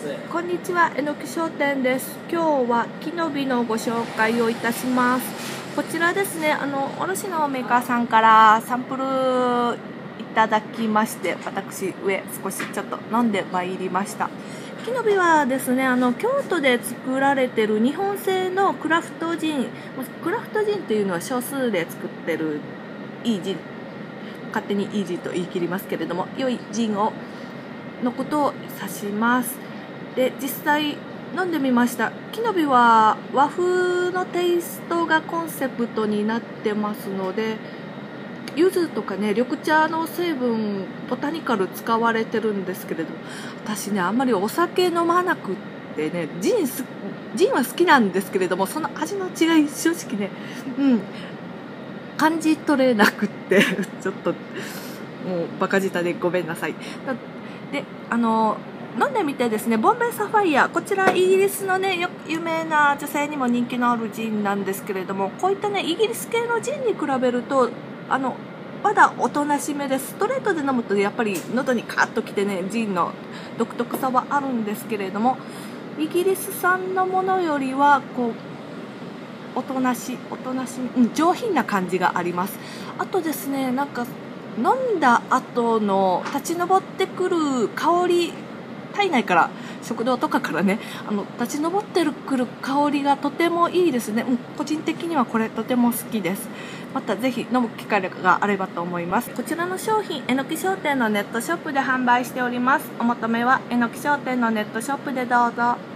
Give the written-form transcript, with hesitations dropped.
こんにちは、えのき商店です。今日は木の実のご紹介をいたします。こちらですね、卸のメーカーさんからサンプルいただきまして、私上少しちょっと飲んでまいりました。木の実はですね、京都で作られている日本製のクラフトジン。クラフトジンというのは少数で作ってるいいジン、勝手にいいジンと言い切りますけれども、良いジンのことを指します。で、実際飲んでみました。木の実は和風のテイストがコンセプトになってますので、柚子とかね、緑茶の成分ボタニカル使われてるんですけれども、私ねあんまりお酒飲まなくってね、ジンは好きなんですけれども、その味の違い正直ね、感じ取れなくってちょっともうバカ舌でごめんなさい。で、飲んでみてですね、ボンベイサファイア、こちらイギリスのね、有名な女性にも人気のあるジンなんですけれども、こういったね、イギリス系のジンに比べると、まだおとなしめです。ストレートで飲むとやっぱり喉にカーッときてね、ジンの独特さはあるんですけれども、イギリス産のものよりはこうおとなし上品な感じがあります。あとですね、なんか飲んだ後の立ち上ってくる香り、体内から食道とかからね、立ち上ってくる香りがとてもいいですね。個人的にはこれとても好きです。またぜひ飲む機会があればと思います。こちらの商品、えのき商店のネットショップで販売しております。お求めはえのき商店のネットショップでどうぞ。